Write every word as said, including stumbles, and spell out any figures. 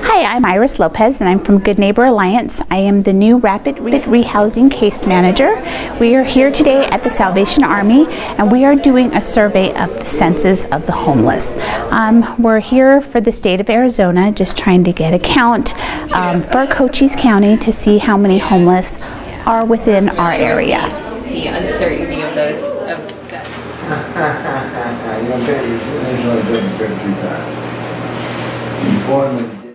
Hi, I'm Iris Lopez and I'm from Good Neighbor Alliance. I am the new Rapid Rehousing Case Manager. We are here today at the Salvation Army and we are doing a survey of the census of the homeless. Um, we're here for the state of Arizona, just trying to get a count um, for Cochise County to see how many homeless are within our area. The uncertainty of those of that.